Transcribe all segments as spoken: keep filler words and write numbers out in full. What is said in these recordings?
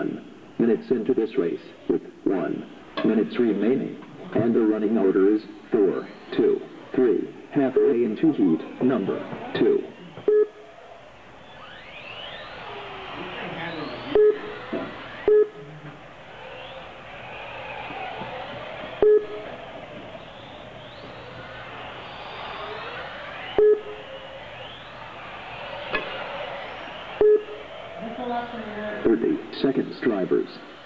one minutes into this race with one minutes remaining. And the running order is four, two, three, halfway into heat number two. thirty seconds, drivers.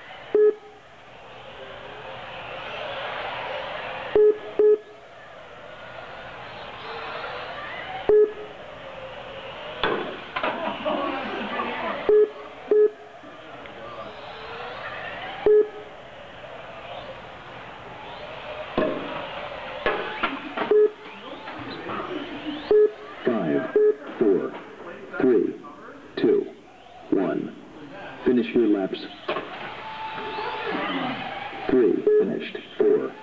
Five, four, three, two, one. Finish your laps. Three, finished. Four,